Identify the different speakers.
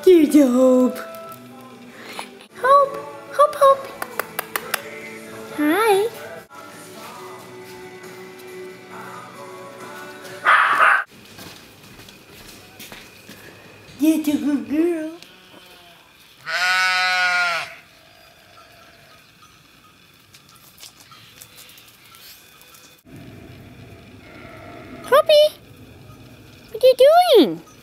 Speaker 1: There's a Hope. Hope, Hope, Hope. Hi. That's a good girl. Hoppy, what are you doing?